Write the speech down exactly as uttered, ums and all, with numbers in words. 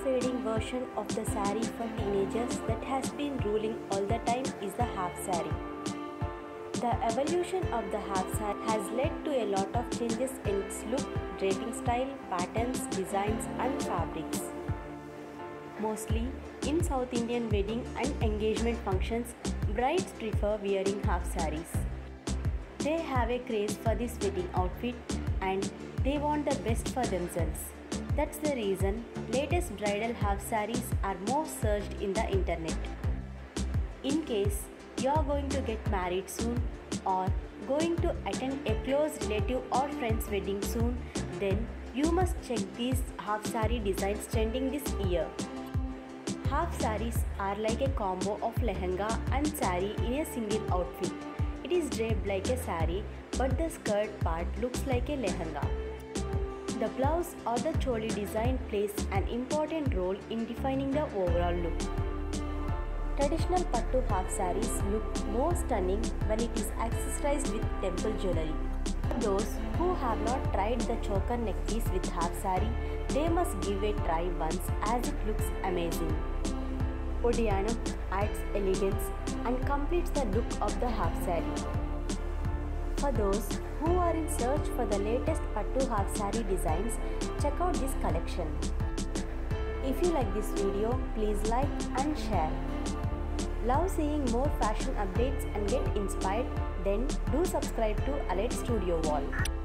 fading version of the saree for teenagers that has been ruling all the time is the half saree. The evolution of the half saree has led to a lot of changes in its look, draping style, patterns, designs and fabrics. Mostly in South Indian wedding and engagement functions, brides prefer wearing half sarees. They have a craze for this wedding outfit and they want the best for themselves. That's the reason latest bridal half sarees are more searched in the internet. In case you are going to get married soon or going to attend a close relative or friend's wedding soon, then you must check these half saree designs trending this year. Half sarees are like a combo of lehenga and saree in a single outfit. It is draped like a saree, but the skirt part looks like a lehenga. The blouse or the choli design plays an important role in defining the overall look. Traditional pattu half sarees look more stunning when it is accessorized with temple jewelry. For those who have not tried the choker neck piece with half saree, they must give it a try once as it looks amazing. Uddiyanam adds elegance and completes the look of the half saree. For those who are in search for the latest pattu half saree designs, check out this collection. If you like this video, please like and share. Love seeing more fashion updates and get inspired? Then do subscribe to Allied Studio Wall.